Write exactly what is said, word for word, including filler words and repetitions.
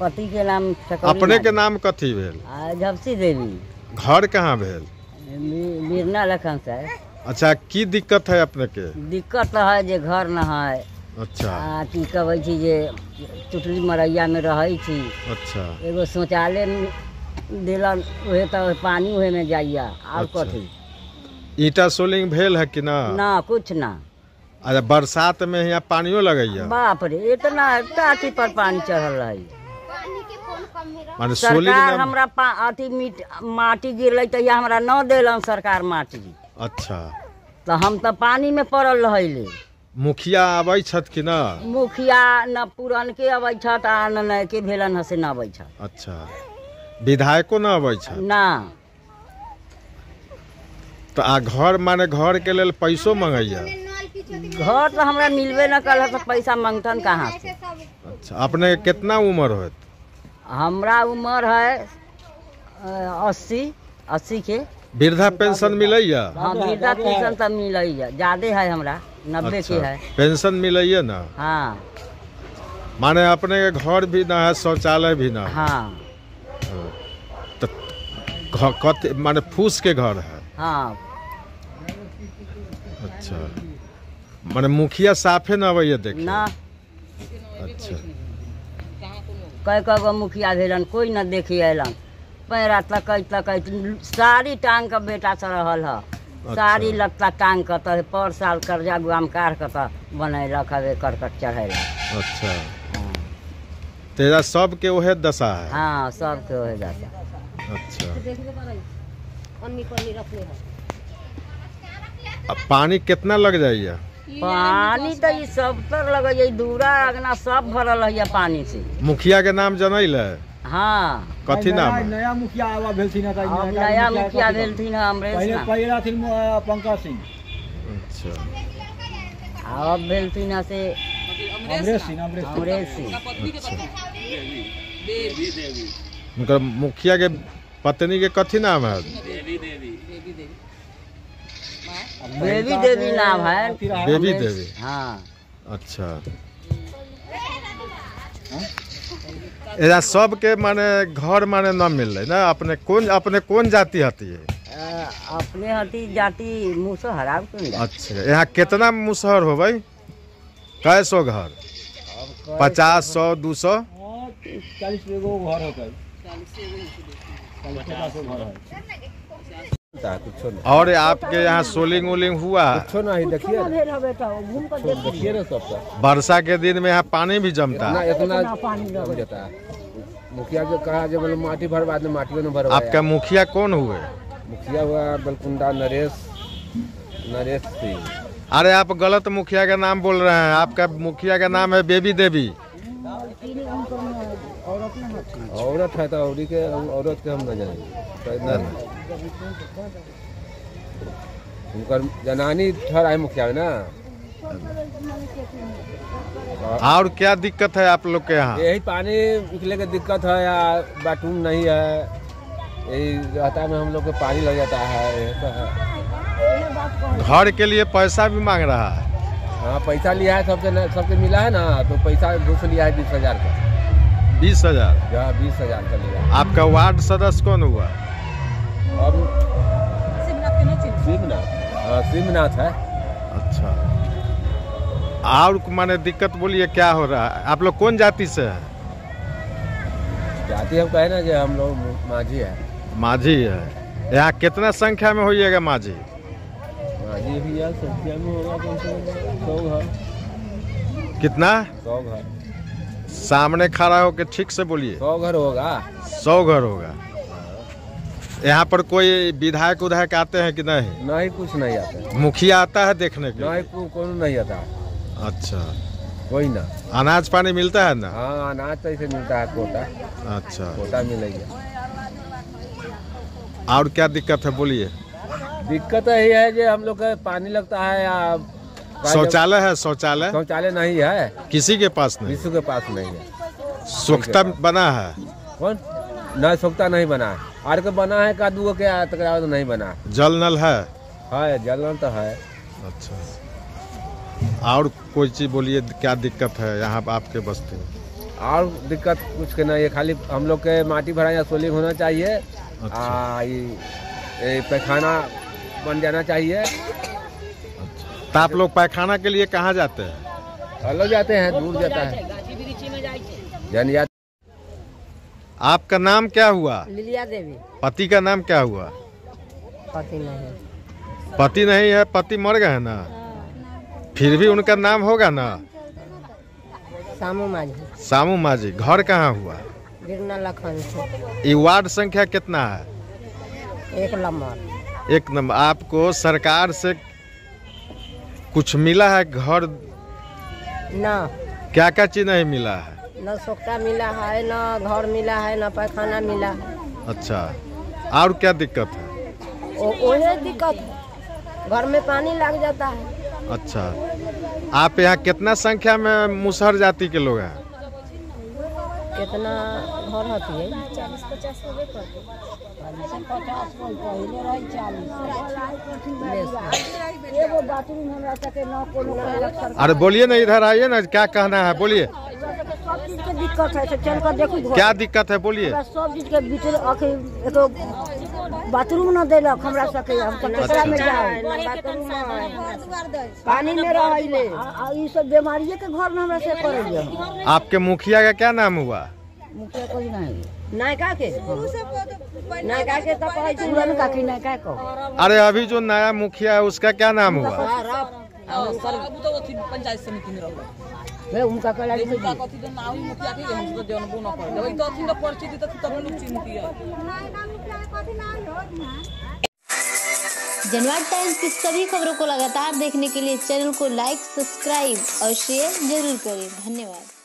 पति के नाम अपने के नाम कथी भेल? झपसी देवी। घर कहाँ भेल? बिरना लखन से। अच्छा, की दिक्कत है अपने के? दिक्कत है जे घर न है। अच्छा। आ की कहै छी जे टुटली मरैया में रहे छी। अच्छा। एगो शौचालय दिलन उहे तो पानी उहे में जाइया और अच्छा। कथी। ईटा सोलिंग भेल है कि ना? ना कुछ ना। अच्छा, बरसात में यहाँ पानियो लगैया? बाप रे, इतना टाटी पर पानी चढ़ल है। माने सरकार हमरा अथी माटी गिरल तहिया हमरा न देलन सरकार माटी। अच्छा। तो हम तो पानी में पड़ल रहे। मुखिया आबै छत कि ना? मुखिया न पुरन के आबै छत आ न नए के भेलन हसे न आबै छत। अच्छा, विधायको न आबै छत? ना। तो आ घर माने घर के लेल पैसो मंगैया? घर तो हमरा मिलबे न कल तो पैसा मांगतन कहाँ से। अच्छा, अपने कितना उम्र होत? हमरा उम्र है अस्सी अस्सी के। वृद्धा पेंशन मिलैया? हाँ, वृद्धा पेंशन तो मिलैया, ज्यादा है हमरा नब्बे अच्छा, के है। पेंशन मिलैया ना? हाँ। माने अपने के घर भी ना है, शौचालय भी ना? हाँ। तो कत माने फूस के घर है? हाँ। अच्छा, माने मुखिया साफे न आवे देखे ना। अच्छा। कई कई गो मुखिया भेलन, कोई न देखे अलन। पैरा तकैत तकैत सारी टांग का बेटा से रहल है। अच्छा। सारी लत्ता टांग के तो पर साल कर्जा गुआम कार के तो बनैलक हवे करकट चढ़ैलक। अच्छा। हाँ। तेरा सब के ओहे दशा है? हाँ, सब के ओहे दशा। अच्छा। अब पानी कितना लग जाइए? पानी तो ये सब तर लग जाए, दूरा अगना सब भरल है पानी से। मुखिया के नाम जनैल है? हाँ। कथी नाम? नया मुखिया आवा भेलथिन है। अब नया मुखिया भेलथिन है अमरेश। पहले पहला थी पंकज सिंह। अच्छा। अब भेलथिन है से अमरेश सिंह। अमरेश सिंह। उनका मुखिया के पत्नी के कथी नाम है? बेबी देवी नाम है। बेबी देवी। हाँ। अच्छा। एरा सब के माने घर माने न मिल रहे ना? अपने कौन अपने कौन जाति हती है? अपने हती जाति मुसहर। अच्छा, यहाँ कितना मुसहर हो भाई? कै सौ घर? पचास सौ दो सौ चालीस गो घर हो गए। और आपके यहाँ सोलिंग वोलिंग हुआ? नहीं, देखिए देखिए ना सब। वर्षा के दिन में यहाँ पानी भी जमता है? इतना पानी जम जाता है। मुखिया जो कहा जब माटी भरवा दे, माटी में भरवा। आपका मुखिया कौन हुए? मुखिया हुआ बलकुंडा नरेश नरेश सिंह। अरे आप गलत मुखिया का नाम बोल रहे हैं। आपका मुखिया का नाम है बेबी देवी। औरत है तो औरी के औरत के हम न जानेंगे। उनका जनानी ठहरा मुखिया है ना। और क्या दिक्कत है आप लोग के यहाँ? यही पानी निकले की दिक्कत है या बाथरूम नहीं है, यही रहता में हम लोग को पानी लग जाता है, यही तो है। घर के लिए पैसा भी मांग रहा है? हाँ, पैसा लिया है सबके सबके मिला है ना, तो पैसा घूस लिया है बीस हजार का। बीस हजार? हाँ, बीस हजार का लिया। आपका वार्ड सदस्य कौन हुआ? अब शिवनाथ। हाँ, शिवनाथ है। अच्छा। और माने दिक्कत बोलिए क्या हो रहा है? आप लोग कौन जाति से है? जाति हम कहे ना कि हम लोग माझी है। माझी है। यहाँ कितना संख्या में होइएगा माझी? माझी भी यार संख्या में होगा कम से कम सौ घर। कितना? सौ घर। सामने खड़ा होकर ठीक से बोलिए। सौ घर होगा। सौ घर होगा। यहाँ पर कोई विधायक उधायक आते हैं कि नहीं? नहीं, कुछ नहीं आता। मुखिया आता है देखने के? नहीं, को, कौन नहीं आता। अच्छा। कोई ना। अनाज पानी मिलता है ना? हाँ, अनाज तो ऐसे मिलता है, कोटा। अच्छा, कोटा मिलेगा। और क्या दिक्कत है बोलिए? दिक्कत यही है कि हम लोग का पानी लगता है या शौचालय है? शौचालय शौचालय नहीं है, किसी के पास नहीं? किसी के पास नहीं है। सोख्ता बना है? कौन? नहीं, सोख्ता नहीं बना है। आर के बना है का दू के तकरा तो नहीं बना। जल नल है? है, जल नल तो है। अच्छा। और कोई चीज बोलिए, क्या दिक्कत है यहाँ आपके बस्ती में? और दिक्कत कुछ के नहीं है, खाली हम लोग के माटी भरा या सोलिंग होना चाहिए। अच्छा। आ, ये, ये पैखाना बन जाना चाहिए। तो आप लोग पैखाना के लिए कहाँ जाते हैं? अलग जाते हैं, दूर जाता है यानी या... आपका नाम क्या हुआ? लिलिया देवी। पति का नाम क्या हुआ? पति नहीं। पति नहीं है, पति मर गए ना, फिर भी उनका नाम होगा ना? सामू माझी। सामू माझी। घर कहाँ हुआ? गिरना लखन से। ये वार्ड संख्या कितना है? एक नंबर। एक नंबर। आपको सरकार से कुछ मिला है? घर ना। क्या क्या चीज नहीं मिला है? न सोखता मिला है, न घर मिला है, न पैखाना मिला है। अच्छा, और क्या दिक्कत है? वही दिक्कत है, घर में पानी लग जाता है। अच्छा, आप यहाँ कितना संख्या में मुसहर जाति के लोग हैं? कितना घर होती है? चालीस पचास होबे करते। अरे बोलिए ना, इधर आइए ना, क्या कहना है बोलिए। सब चीज के दिक्कत है, चल कर देखो। क्या दिक्कत है बोलिए। सब चीज के भीतर एगो बाथरूम न देलक हमरा सके, हम तो कचरा में जाए बाथरूम पानी में रहिले, ई सब बीमारिये के घर में हमरा से करे। आपके मुखिया का क्या नाम हुआ? मुखिया कोई नहीं। नायका के नायका के तो कहै छै पुरान काकी नायका को। अरे अभी जो नया मुखिया है उसका क्या नाम हुआ? पंचायत समिति में रहो वे उनका कला नहीं उनका कथि तो नाम ही मुखिया के हम तो देवन न कर देबै तो अथि न परिचित त तब लोग चिंती है। जनवाद टाइम्स की सभी खबरों को लगातार देखने के लिए चैनल को लाइक, सब्सक्राइब और शेयर जरूर करें। धन्यवाद।